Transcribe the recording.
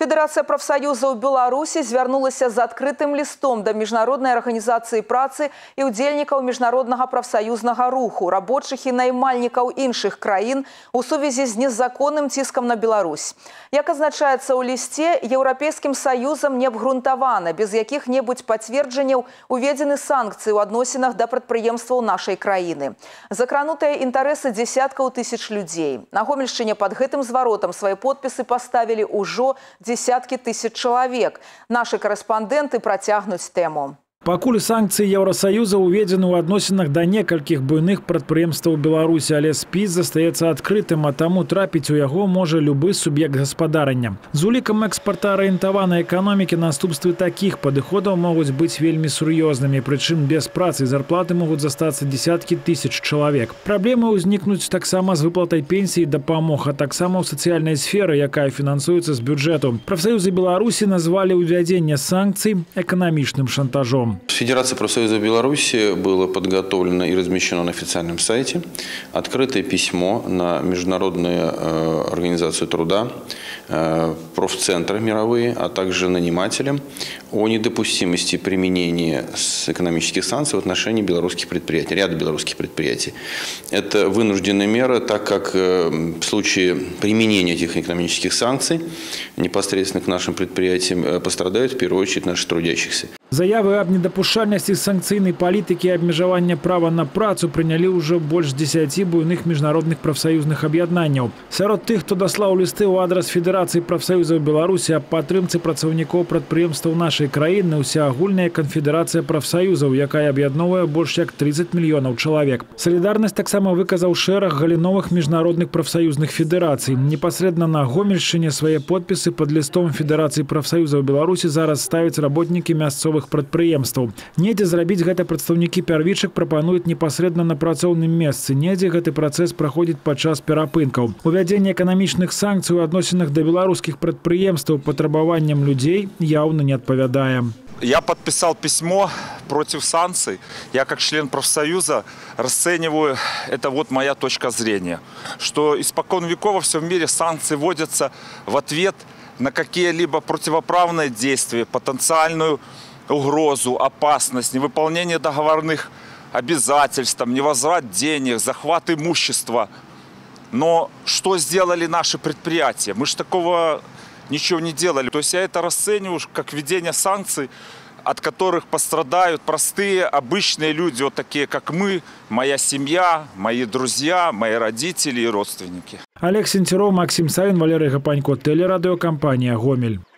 Федерация профсоюзов Беларуси звярнулась с открытым листом до Международной организации працы и удзельников Международного профсоюзного руху, рабочих и наймальников инших краин у сувязі с незаконным тиском на Беларусь. Як означается у листе, Европейским Союзом не обгрунтовано, без каких-нибудь подтверждений уведены санкции у относинах до предприемства нашей краины. Закранутые интересы десятков тысяч людей. На Гомельщине под гэтым зворотом свои подписи поставили уже десятки тысяч человек. Наши корреспонденты протягнуть тему. Пакуль санкцыі Еўросаюза уведзены ў адносінах да некалькіх буйных прадпрыемстваў Беларусі, але спіс застаецца адкрытым, а таму трапіць у яго можа любы суб'ект гаспадарання. З улікам экспартаарыентаванай эканомікі наступствы такіх падыходаў могуць быць вельмі сур'ёзнымі, прычым без працы і зарплаты могуць застацца десяткі тысяч чалавек. Праблемы ўзнікнуць таксама з выплатай пенсій і дапамог, а таксама ў сацыяльнай сферы, якая фінансуецца з бюджэту. Прафсаюзы Беларусі назвалі ўвядзенне санкцый эканамічным шантажом. Федерация профсоюзов Беларуси было подготовлено и размещено на официальном сайте открытое письмо на Международную организацию труда, профцентры мировые, а также нанимателям о недопустимости применения экономических санкций в отношении белорусских предприятий, ряда белорусских предприятий. Это вынужденная мера, так как в случае применения этих экономических санкций непосредственно к нашим предприятиям пострадают в первую очередь наши трудящихся. Заявы об недопушальности санкцыйнай палітыкі і абмежавання права на працу прынялі ўжо больш 10 буйных міжнародных прафсаюзных аб'яднанняў. Сярод тых, хто даслаў лісты ў адрас Федэрацыі прафсаюзаў Беларусі аб падтрымцы працаўнікоў прадпрыемстваў нашай краіны, усеагульная канфедэрацыя прафсаюзаў, якая аб'ядноўвае больш як 30 мільёнаў чалавек. Салідарнасць таксама выказаў шэраг галіновых міжнародных прафсаюзных федэрацый. Непасрэдна на Гомельшчыне свае подпісы пад лістом Федэрацыі прафсаюзаў Беларусі зараз ставяць работнікі мясцовых прадпрыемстваў. Недзе зрабіць гэта прадстаўнікі пярвічак прапануюць непасрэдна на працоўным месцы. Недзе гэты працэс праходзіць падчас перапынкаў. Увядзенне эканамічных санкцый у адносінах да беларускіх прадпрыемстваў патрабаванням людзей яўна не адпавядае. Я подписал письмо против санкций. Я как член профсоюза расцениваю, это вот моя точка зрения, что испокон веков во всем мире санкции вводятся в ответ на какие-либо противоправные действия, потенциальную угрозу, опасность, невыполнение договорных обязательств, невозврат денег, захват имущества. Но что сделали наши предприятия? Мы же такого ничего не делали. То есть я это расцениваю как введение санкций, от которых пострадают простые, обычные люди, вот такие как мы, моя семья, мои друзья, мои родители и родственники. Олег Сенцеров, Максим Савин, Валерий Гапанько, телерадиокомпания «Гомель».